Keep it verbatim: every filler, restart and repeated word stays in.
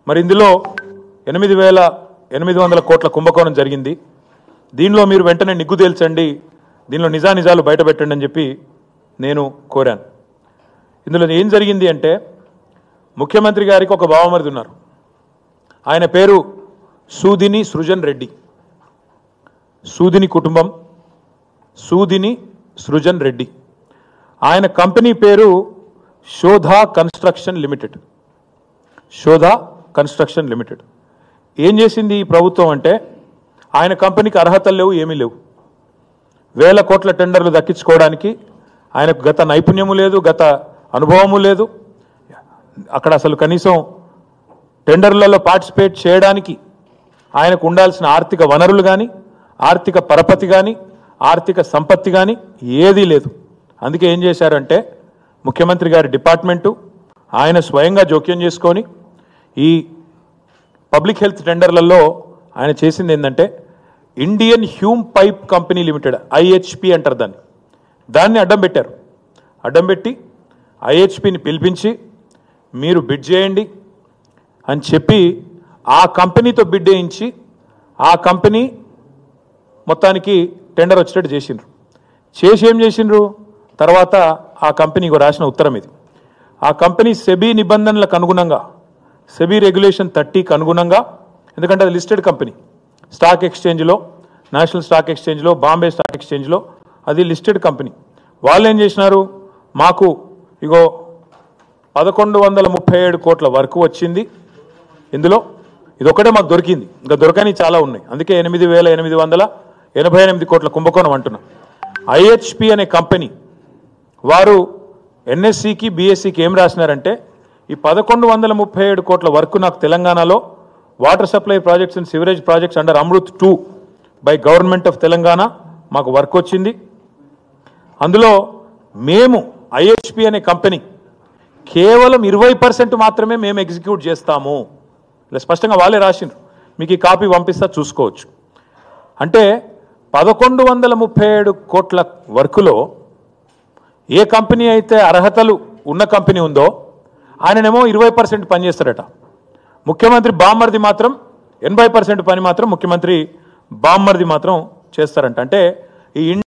మరి ఇందులో ఎనిమిది వేల ఎనిమిది వందల కోట్ల కుంభకోణం జరిగింది. దీనిలో మీరు వెంటనే నిగ్గు తేల్చండి, దీనిలో నిజానిజాలు బయటపెట్టండి అని చెప్పి నేను కోరాను. ఇందులో ఏం జరిగింది అంటే, ముఖ్యమంత్రి గారికి ఒక బావమరిది ఉన్నారు. ఆయన పేరు సూదిని సృజన్ రెడ్డి. సూదిని కుటుంబం సూదిని సృజన్ రెడ్డి. ఆయన కంపెనీ పేరు Shodha construction limited. Shodha construction limited. ఏం చేసింది ఈ ప్రభుత్వం అంటే, ఆయన కంపెనీకి అర్హతలు లేవు, ఏమీ లేవు. వేల కోట్ల టెండర్లు దక్కించుకోవడానికి ఆయనకు గత నైపుణ్యము లేదు, గత అనుభవము లేదు. అక్కడ అసలు కనీసం టెండర్లలో పార్టిసిపేట్ చేయడానికి ఆయనకు ఉండాల్సిన ఆర్థిక వనరులు కానీ, ఆర్థిక పరపతి కానీ, ఆర్థిక సంపత్తి కానీ ఏదీ లేదు. అందుకే ఏం చేశారంటే, ముఖ్యమంత్రి గారి డిపార్ట్మెంటు ఆయన స్వయంగా జోక్యం చేసుకొని ఈ పబ్లిక్ హెల్త్ టెండర్లలో ఆయన చేసింది ఏంటంటే, Indian Hume pipe company limited, IHP అంటారు దాన్ని, దాన్ని అడ్డం పెట్టారు. అడ్డం పెట్టి ఐహెచ్పిని పిలిపించి మీరు బిడ్ చేయండి అని చెప్పి ఆ కంపెనీతో బిడ్ వేయించి ఆ కంపెనీ మొత్తానికి టెండర్ వచ్చేటట్టు చేసిండ్రు. చేసి ఏం చేసిండ్రు తర్వాత ఆ కంపెనీకి రాసిన ఉత్తరం ఇది. ఆ కంపెనీ సెబీ నిబంధనలకు అనుగుణంగా, సెబీ రెగ్యులేషన్ థర్టీకి అనుగుణంగా, ఎందుకంటే అది లిస్టెడ్ కంపెనీ, స్టాక్ ఎక్స్చేంజ్లో, నేషనల్ స్టాక్ ఎక్స్చేంజ్లో, బాంబే స్టాక్ ఎక్స్చేంజ్లో అది లిస్టెడ్ కంపెనీ. వాళ్ళు ఏం చేసినారు, మాకు ఇగో పదకొండు వందల ముప్పై ఏడు కోట్ల వరకు వచ్చింది, ఇందులో ఇదొక్కటే మాకు దొరికింది, ఇంకా దొరకని చాలా ఉన్నాయి, అందుకే ఎనిమిది వేల ఎనిమిది వందల ఎనభై ఎనిమిది కోట్ల కుంభకోణం అంటున్నాం. ఐహెచ్పి అనే కంపెనీ వారు ఎన్ఎస్సికి బిఎస్సికి ఏం రాసినారంటే, ఈ పదకొండు వందల ముప్పై ఏడు కోట్ల వరకు నాకు తెలంగాణలో water supply projects and sewerage projects under Amrut two by government of Telangana మాకు వర్క్ వచ్చింది. అందులో మేము ఐహెచ్పి అనే కంపెనీ కేవలం ఇరవై పర్సెంట్ మాత్రమే మేము ఎగ్జిక్యూట్ చేస్తాము. ఇలా స్పష్టంగా వాళ్ళే రాసిండ్రు, మీకు ఈ కాపీ పంపిస్తా చూసుకోవచ్చు. అంటే పదకొండు వందల ముప్పై ఏడు కోట్ల వర్కులో ఏ కంపెనీ అయితే అర్హతలు ఉన్న కంపెనీ ఉందో ఆయననేమో ఇరవై పర్సెంట్ పని చేస్తారట. ముఖ్యమంత్రి బామ్మర్ది మాత్రం ఎనభై పర్సెంట్ పని మాత్రం ముఖ్యమంత్రి బామ్మర్ది మాత్రం చేస్తారంట. అంటే ఈ